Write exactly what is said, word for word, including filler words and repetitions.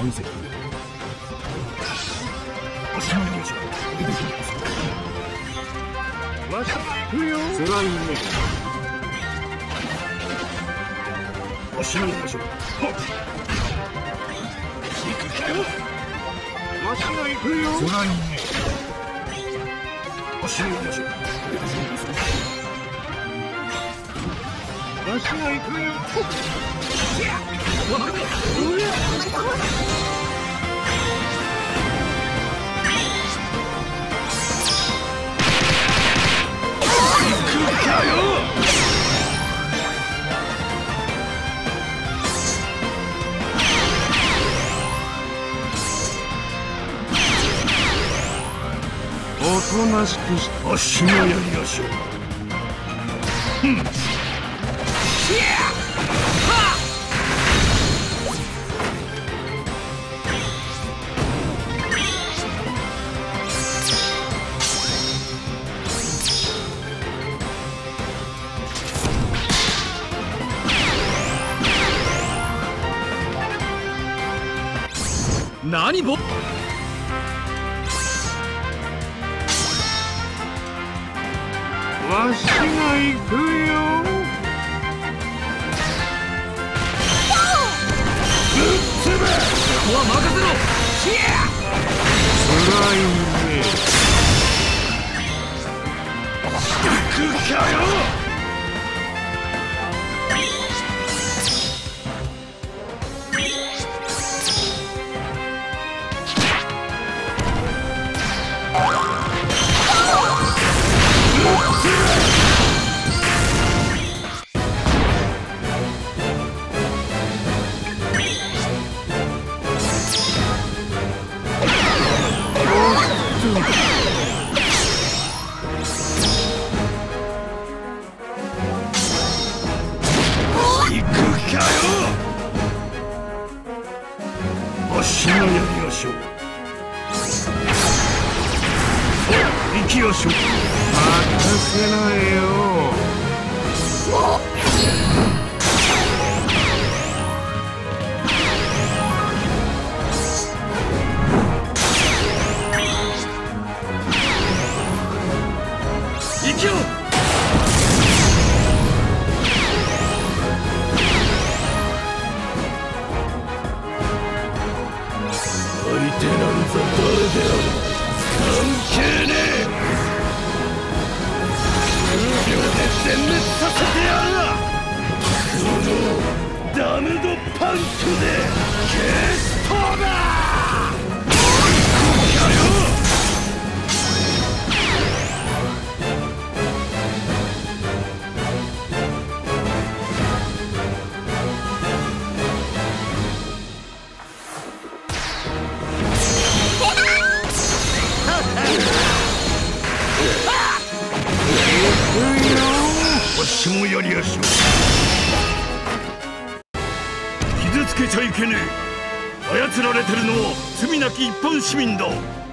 見せておしまいでしょう。わし行くよ。つらいね。おしまいでしょう。行くかよ。わしが行くよ。つらいね。おしまいでしょう。わしが行くよ。おとなしくしわしのやりましょう。何ぼわしが行くよ。ぶっつぶここは任せろ。つらいね。行くかよ。わしのやりましょう。行きましょう。任せないよ。行きよ。相手なんざ誰である関係ねえ。数秒で全滅させてやるわ。このダムドパンクでゲストだ。わしもやりやしょう。傷つけちゃいけねえ。操られてるのは罪なき一般市民だ。